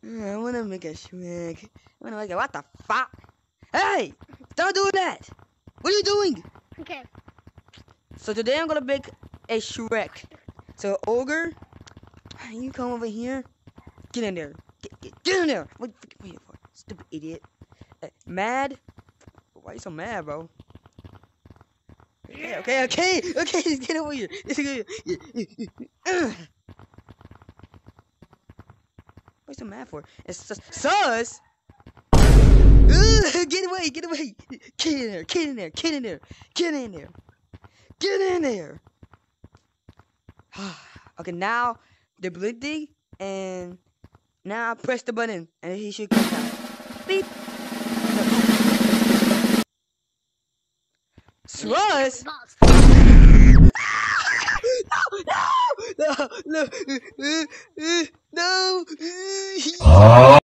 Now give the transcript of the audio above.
I wanna make a shrek. I wanna make a what the fuck? Hey! Stop doing that! What are you doing? Okay. So today I'm gonna make a shrek. So ogre, you come over here. Get in there. Get in there. What are you for? Stupid idiot. Mad? Why you so mad, bro? Okay. Just get over here. What are you so mad for? It's sus. Get away. Get in there. Okay, now they're blinking, and now I press the button, and he should come down. Beep. Sus! No!